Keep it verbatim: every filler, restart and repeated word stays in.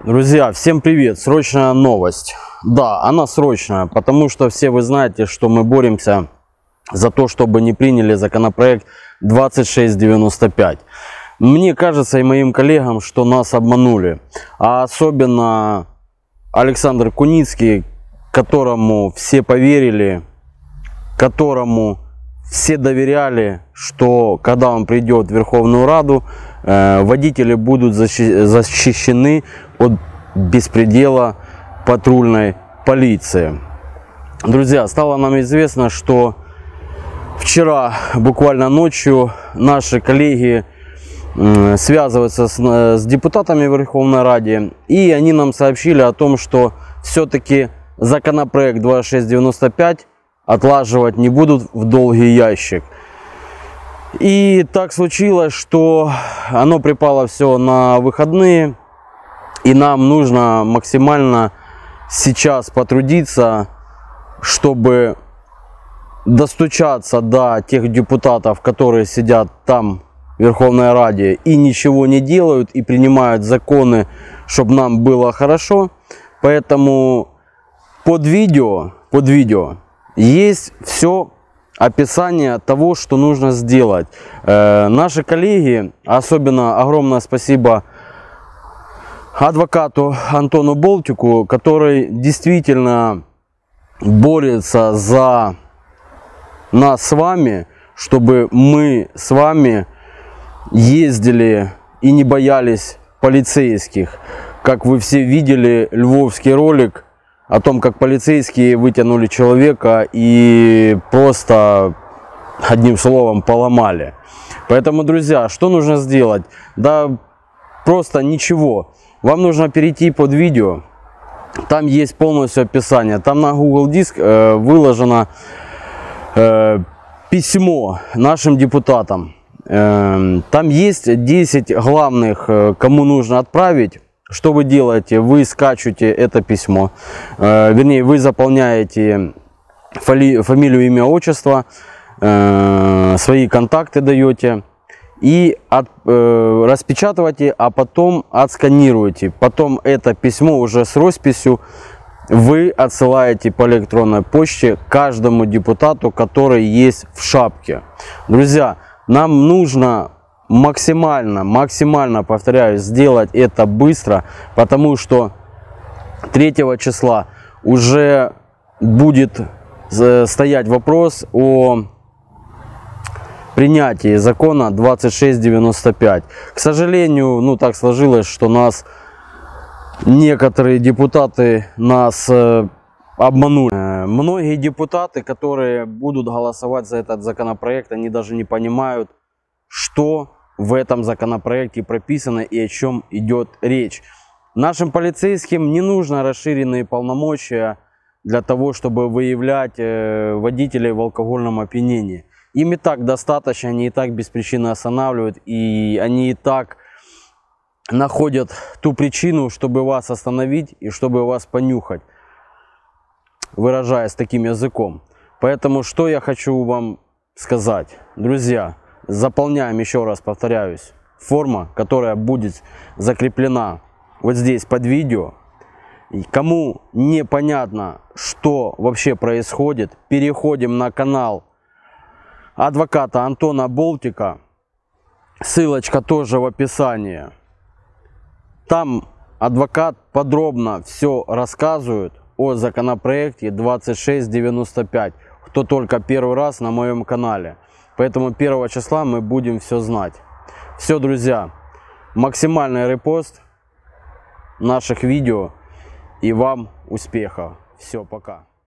Друзья, всем привет! Срочная новость. Да, она срочная, потому что все вы знаете, что мы боремся за то, чтобы не приняли законопроект двадцать шесть девяносто пять. Мне кажется и моим коллегам, что нас обманули. А особенно Александр Куницкий, которому все поверили, которому все доверяли, что когда он придет в Верховную Раду, э, водители будут защищены от беспредела патрульной полиции. Друзья, стало нам известно, что вчера, буквально ночью, наши коллеги э, связываются с, с депутатами Верховной Рады, и они нам сообщили о том, что все-таки законопроект двадцать шесть девяносто пять отлаживать не будут в долгий ящик. И так случилось, что оно припало все на выходные, и нам нужно максимально сейчас потрудиться, чтобы достучаться до тех депутатов, которые сидят там в Верховной Раде и ничего не делают, и принимают законы, чтобы нам было хорошо. Поэтому под видео, под видео есть все описание того, что нужно сделать. Э, наши коллеги, особенно огромное спасибо адвокату Антону Болтику, который действительно борется за нас с вами, чтобы мы с вами ездили и не боялись полицейских. Как вы все видели львовский ролик о том, как полицейские вытянули человека и просто одним словом поломали. Поэтому, друзья, что нужно сделать? Да просто ничего. Вам нужно перейти под видео. Там есть полностью описание. Там на Google Диск э, выложено э, письмо нашим депутатам. Э, там есть десять главных, э, кому нужно отправить. Что вы делаете? Вы скачиваете это письмо, э, вернее, вы заполняете фами фамилию, имя, отчество, э, свои контакты даете и от, э, распечатываете, а потом отсканируете. Потом это письмо уже с росписью вы отсылаете по электронной почте каждому депутату, который есть в шапке. Друзья, нам нужно максимально, максимально, повторяю, сделать это быстро, потому что третьего числа уже будет стоять вопрос о принятии закона двадцать шесть девяносто пять. К сожалению, ну так сложилось, что нас некоторые депутаты нас э, обманули. Многие депутаты, которые будут голосовать за этот законопроект, они даже не понимают, что в этом законопроекте прописано и о чем идет речь. Нашим полицейским не нужно расширенные полномочия для того, чтобы выявлять э, водителей в алкогольном опьянении. Им и так достаточно, они и так без причины останавливают, и они и так находят ту причину, чтобы вас остановить и чтобы вас понюхать, выражаясь таким языком. Поэтому что я хочу вам сказать, друзья. Заполняем, еще раз повторяюсь, форма, которая будет закреплена вот здесь под видео. И кому непонятно, что вообще происходит, переходим на канал адвоката Антона Болтика. Ссылочка тоже в описании. Там адвокат подробно все рассказывает о законопроекте двадцать шесть девяносто пять. Кто только первый раз на моем канале. Поэтому первого числа мы будем все знать. Все, друзья, максимальный репост наших видео. И вам успехов. Все, пока.